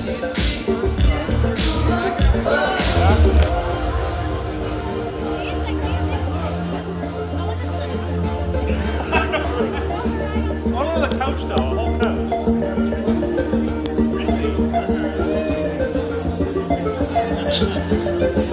On the couch though, a whole couch. Really?